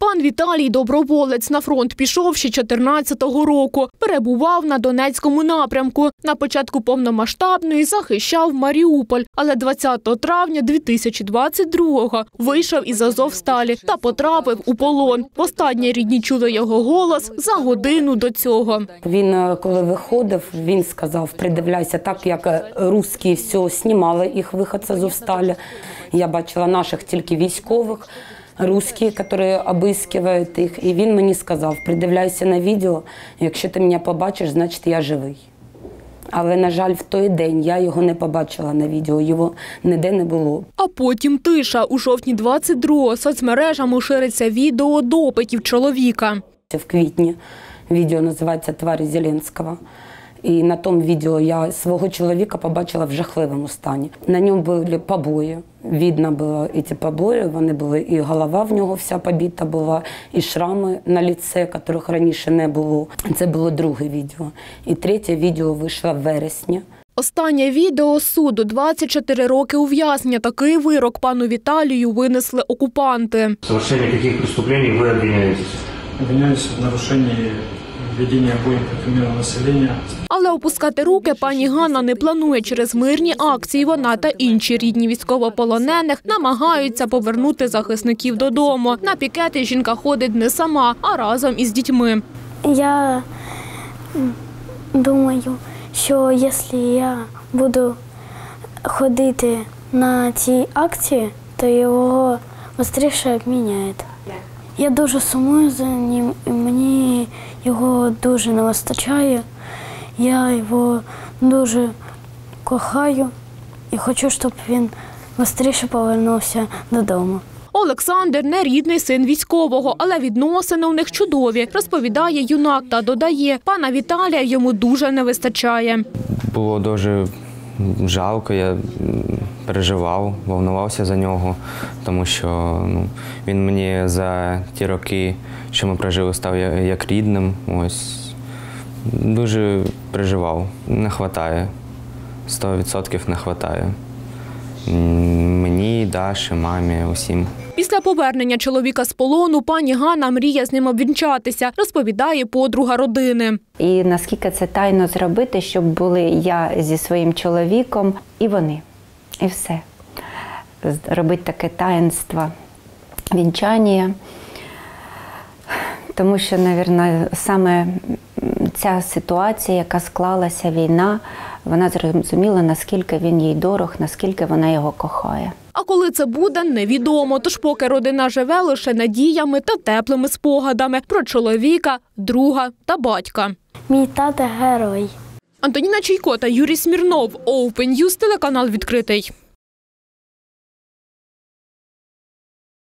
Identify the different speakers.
Speaker 1: Пан Віталій – доброволець. На фронт пішов ще 2014 року. Перебував на Донецькому напрямку. На початку повномасштабної захищав Маріуполь. Але 20 травня 2022-го вийшов із Азовсталі та потрапив у полон. Востаннє рідні чули його голос за годину до цього.
Speaker 2: Він, коли виходив, він сказав: придивляйся, так як русські все знімали їх вихід з Азовсталі. Я бачила наших тільки військових, русські, які обыскивають їх. І він мені сказав: придивляйся на відео, якщо ти мене побачиш, значить я живий. Але, на жаль, в той день я його не побачила на відео, його ніде не було.
Speaker 1: А потім тиша. У жовтні 22-го соцмережами шириться відео допитів чоловіка.
Speaker 2: В квітні відео називається «Тварі Зеленського». І на тому відео я свого чоловіка побачила в жахливому стані. На ньому були побої. Видно було ці побої, вони були, і голова в нього вся побита була, і шрами на лице, яких раніше не було. Це було друге відео. І третє відео вийшло в вересні.
Speaker 1: Останнє відео суду – 24 роки ув'язнення. Такий вирок пану Віталію винесли окупанти.
Speaker 3: В совершении каких преступлений вы обвиняетесь?
Speaker 4: Обвиняюсь в нарушении ведения боя против мирного населения.
Speaker 1: Але опускати руки пані Ганна не планує. Через мирні акції вона та інші рідні військовополонених намагаються повернути захисників додому. На пікети жінка ходить не сама, а разом із дітьми.
Speaker 5: Я думаю, що якщо я буду ходити на ці акції, то його швидше обміняють. Я дуже сумую за ним, і мені його дуже не вистачає. Я його дуже кохаю і хочу, щоб він швидше повернувся додому.
Speaker 1: Олександр – не рідний син військового, але відносини у них чудові, розповідає юнак та додає, пана Віталія йому дуже не вистачає.
Speaker 6: Було дуже жалко, я переживав, волнувався за нього, тому що він мені за ті роки, що ми прожили, став як рідним. Ось. Дуже переживав. Не вистачає. 100% не вистачає. Мені, Даші, мамі, усім.
Speaker 1: Після повернення чоловіка з полону пані Ганна мріє з ним обвінчатися, розповідає подруга родини.
Speaker 7: І наскільки це тайно зробити, щоб були я зі своїм чоловіком і вони. І все. Робити таке таїнство, вінчання. Тому що, мабуть, саме ця ситуація, яка склалася, війна, вона зрозуміла, наскільки він їй дорог, наскільки вона його кохає.
Speaker 1: А коли це буде, невідомо. Тож поки родина живе лише надіями та теплими спогадами про чоловіка, друга та батька.
Speaker 5: Мій тато – герой.
Speaker 1: Антоніна Чайко та Юрій Смірнов. Open News, телеканал «Відкритий».